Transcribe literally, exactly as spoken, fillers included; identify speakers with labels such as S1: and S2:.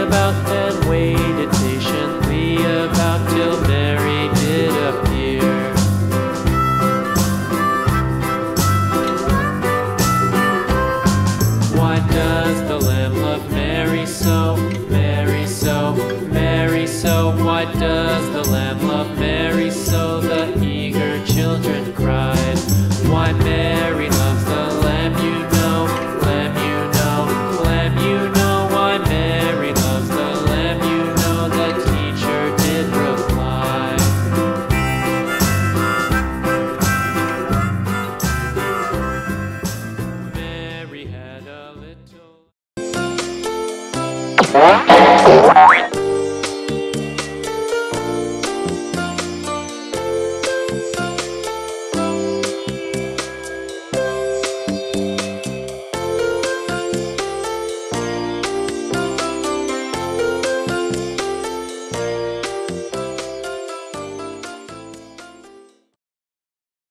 S1: about and waited patiently about till Mary did appear. Why does the Lamb love Mary so, Mary so, Mary so? Why does the Lamb love Mary so? The eager children cried. Why Mary loves the Lamb, you know, Lamb, you know, Lamb, you know. Why Mary loves the Lamb, you know, the teacher did reply. Mary had a little